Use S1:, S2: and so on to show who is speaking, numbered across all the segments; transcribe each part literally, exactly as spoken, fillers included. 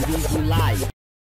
S1: Weezy Live.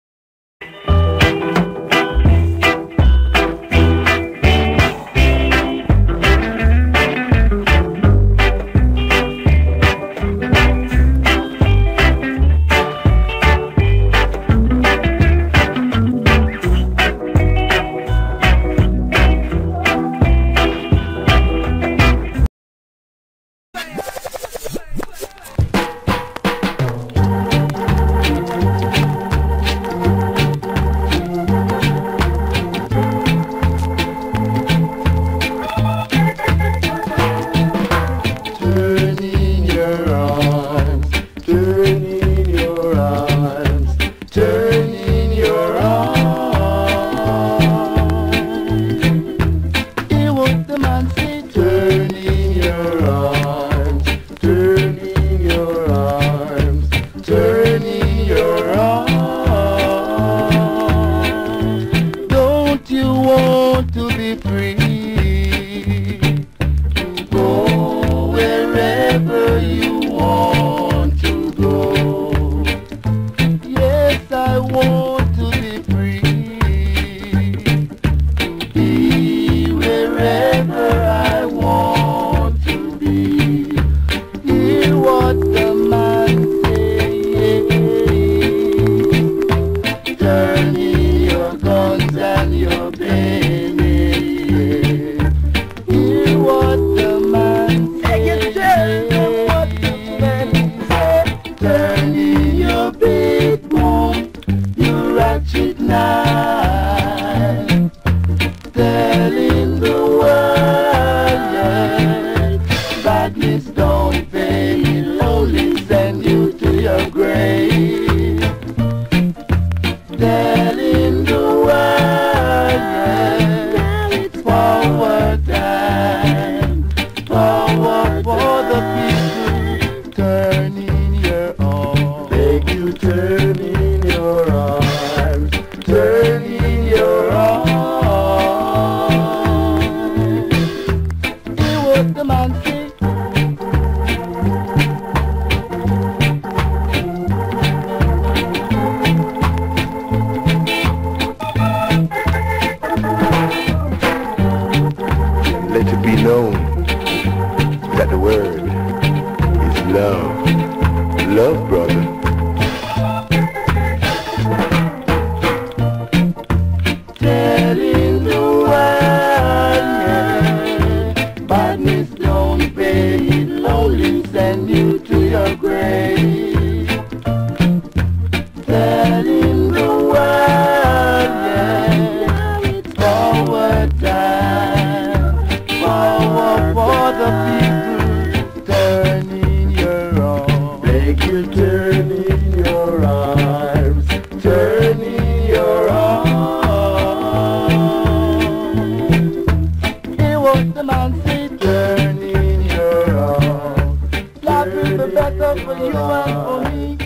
S2: Love, brother.
S3: Telling the world, yeah, badness don't pay, it only send you to your grave. Telling the world, yeah, forward time, forward for the people, turning your arms, make you turn in your arms, turning your arms. What the man say, turn in your arms. Life will be better for you and for me.